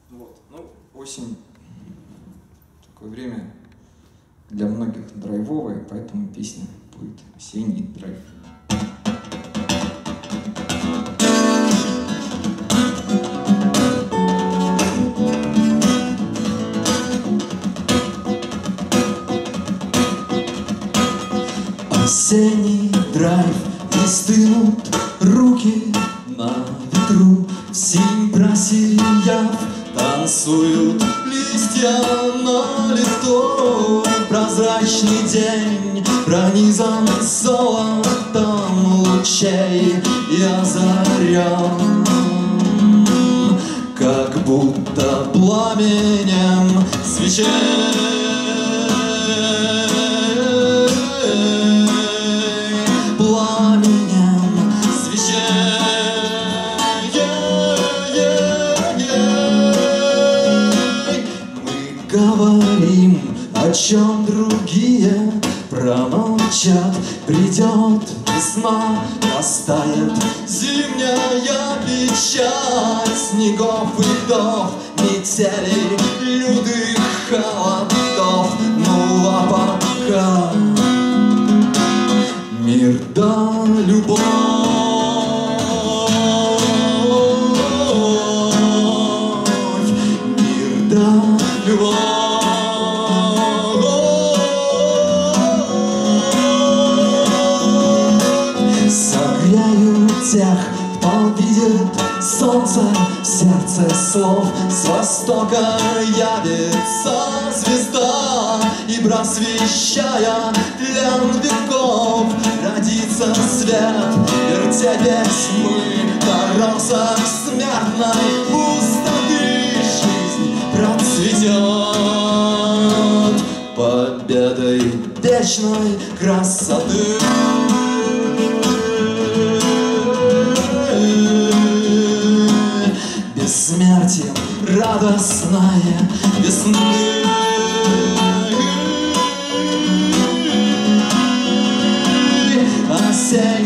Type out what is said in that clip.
Вот. Ну, осень такое время для многих драйвовое, поэтому песня будет «Осенний драйв». Осенний драйв, и стынут руки на ветру, синь просияв, танцуют листья на листу. Прозрачный день пронизан золотом лучей и озарен, как будто пламенем свечей. Говорим, о чем другие промолчат. Придет весна, растает зимняя печаль снегов и вдов, метелей, лютых холодов. Ну а пока мир да любовь. Согрею тех, кто видит солнце в сердце слов. С востока явится звезда, и просвещая тлен веков родится свет, вертепись мы доросок смертной пустоты. Жизнь процветет победой вечной красоты. Бессмертием радостная весны. Осень